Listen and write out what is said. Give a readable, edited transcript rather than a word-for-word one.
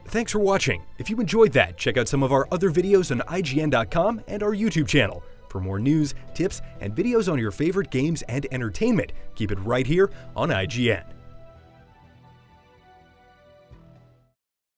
Thanks for watching. If you enjoyed that, check out some of our other videos on IGN.com and our YouTube channel. For more news, tips, and videos on your favorite games and entertainment, keep it right here on IGN.